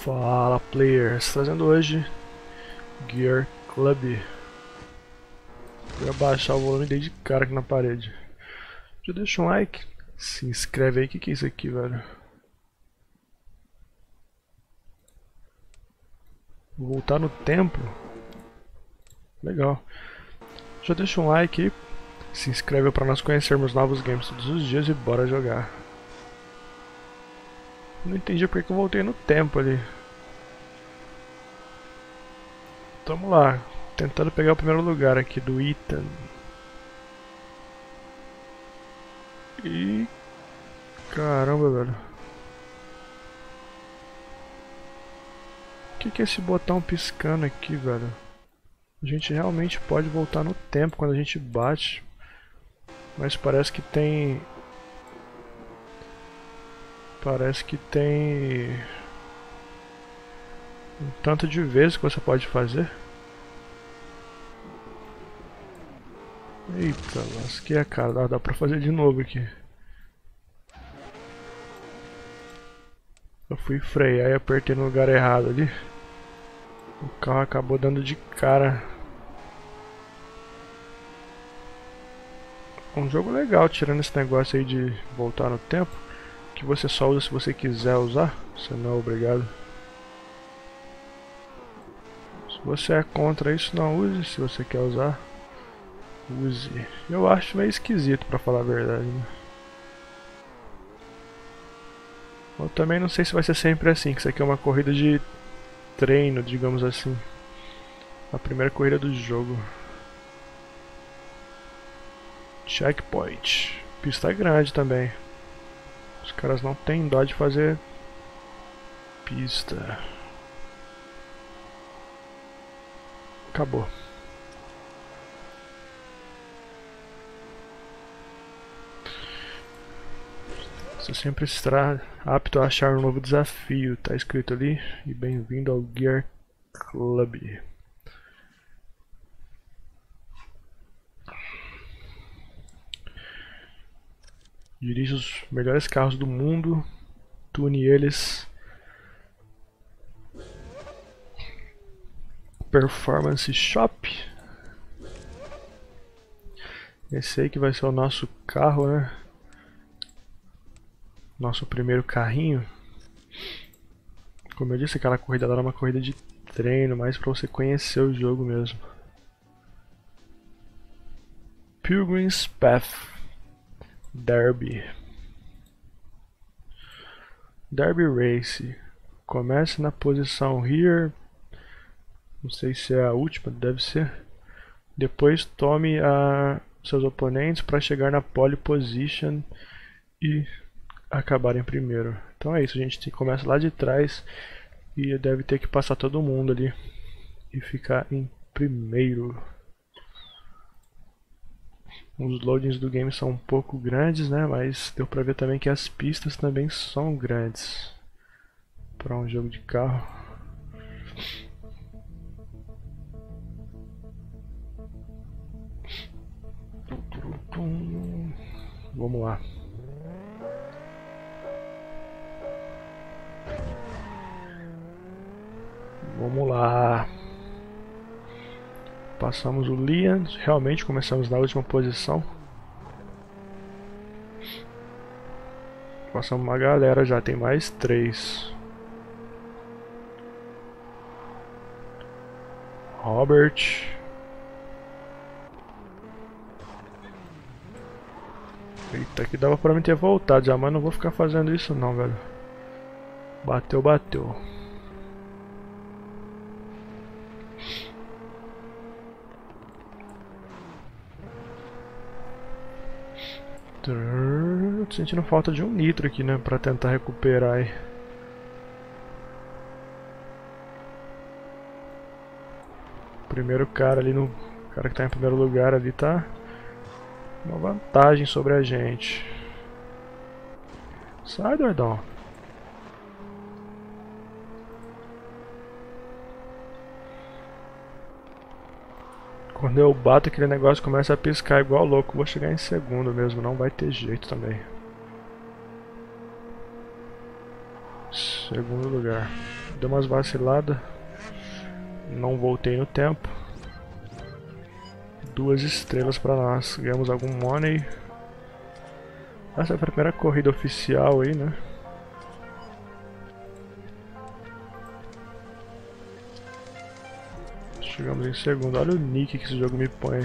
Fala players, trazendo hoje Gear Club. Vou abaixar o volume desde de cara aqui na parede. Já deixa um like, se inscreve aí. Que é isso aqui, velho? Vou voltar no templo. Legal. Já deixa um like aí, se inscreve para nós conhecermos novos games todos os dias e bora jogar. Não entendi porque que eu voltei no tempo ali. Tamo lá, tentando pegar o primeiro lugar aqui do Ethan. E caramba, velho. O que é esse botão piscando aqui, velho? A gente realmente pode voltar no tempo quando a gente bate. Mas parece que tem um tanto de vezes que você pode fazer. Eita, lasqueia, cara. Dá pra fazer de novo aqui. Eu fui frear e apertei no lugar errado ali. O carro acabou dando de cara. Um jogo legal, tirando esse negócio aí de voltar no tempo, que você só usa se você quiser usar, você não é obrigado. Se você é contra isso, não use. Se você quer usar, use. Eu acho meio esquisito, pra falar a verdade, né? Eu também não sei se vai ser sempre assim, que isso aqui é uma corrida de treino, digamos assim. A primeira corrida do jogo. Checkpoint. Pista grande também. Os caras não têm dó de fazer pista. Acabou. Você sempre estará apto a achar um novo desafio, tá escrito ali. E bem-vindo ao Gear Club. Dirige os melhores carros do mundo, tune eles. Performance Shop. Esse aí que vai ser o nosso carro, né? Nosso primeiro carrinho. Como eu disse, aquela corrida lá era uma corrida de treino, mais pra você conhecer o jogo mesmo. Pilgrim's Path Derby. Derby Race. Comece na posição here. Não sei se é a última, deve ser. Depois tome seus oponentes para chegar na pole position e acabar em primeiro. Então é isso, a gente começa lá de trás e deve ter que passar todo mundo ali e ficar em primeiro. Os loadings do game são um pouco grandes, né? Mas deu pra ver também que as pistas também são grandes para um jogo de carro. Vamos lá. Vamos lá. Passamos o Liam, realmente começamos na última posição. Passamos uma galera já, tem mais 3. Robert. Eita, que dava pra mim ter voltado já, mas não vou ficar fazendo isso não, velho. Bateu, bateu. Tô sentindo falta de um nitro aqui, né, pra tentar recuperar aí. Primeiro cara ali no... O cara que tá em primeiro lugar ali tá uma vantagem sobre a gente. Sai, doidão. Quando eu bato aquele negócio começa a piscar igual louco. Vou chegar em segundo mesmo, não vai ter jeito também. Segundo lugar. Deu umas vaciladas. Não voltei no tempo. 2 estrelas pra nós. Ganhamos algum money. Essa foi a primeira corrida oficial aí, né? Chegamos em segundo. Olha o nick que esse jogo me põe.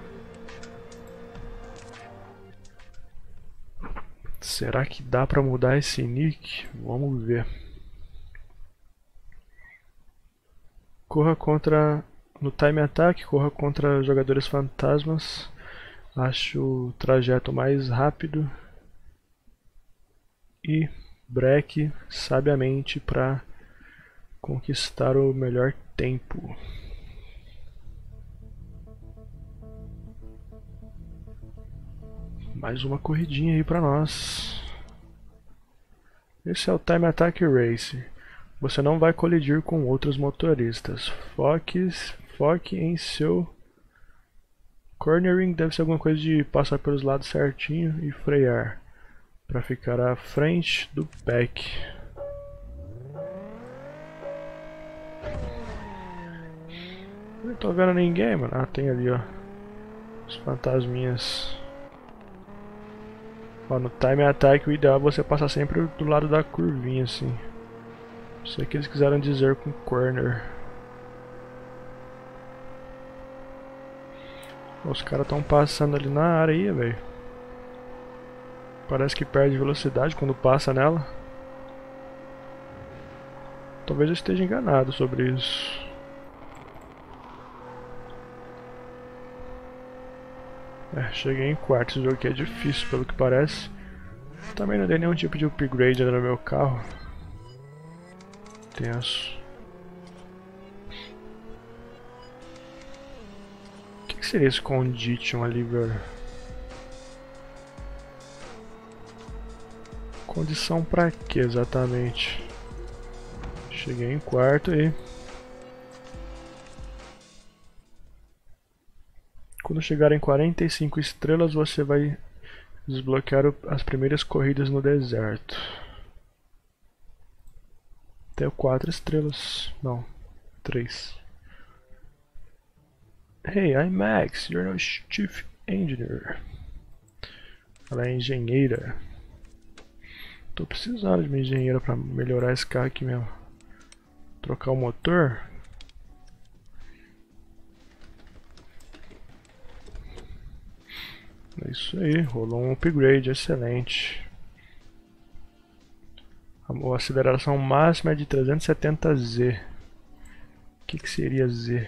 Será que dá pra mudar esse nick? Vamos ver. Corra contra... No time attack, corra contra jogadores fantasmas. Acho o trajeto mais rápido. E breque sabiamente para conquistar o melhor tempo. Mais uma corridinha aí para nós. Esse é o Time Attack Race. Você não vai colidir com outros motoristas. Foque em seu cornering, deve ser alguma coisa de passar pelos lados certinho e frear para ficar à frente do pack. Não tô vendo ninguém, mano. Ah, tem ali, ó, os fantasminhas. Ó, no Time Attack o ideal é você passar sempre do lado da curvinha, assim. Isso é que eles quiseram dizer com corner. Os caras estão passando ali na areia, velho. Parece que perde velocidade quando passa nela. Talvez eu esteja enganado sobre isso. Cheguei em quarto. Esse jogo aqui é difícil, pelo que parece. Também não dei nenhum tipo de upgrade ainda no meu carro. Tenso. O que seria esse condition ali, velho? Condição pra que exatamente? Cheguei em quarto aí. Quando chegar em 45 estrelas, você vai desbloquear as primeiras corridas no deserto. Até 4 estrelas. Não, 3. Hey, I'm Max, you're no chief engineer. Ela é engenheira. Tô precisando de uma engenheira pra melhorar esse carro aqui mesmo. Trocar o motor. É isso aí, rolou um upgrade, excelente. A aceleração máxima é de 370Z. O que seria Z?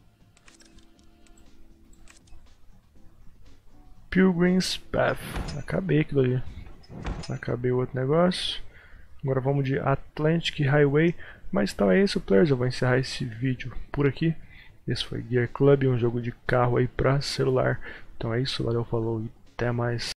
Pilgrim's Path. Acabei aquilo ali. Acabei o outro negócio. Agora vamos de Atlantic Highway. Mas então é isso, players. Eu vou encerrar esse vídeo por aqui. Esse foi Gear Club, um jogo de carro aí pra celular. Então é isso, valeu, falou e até mais.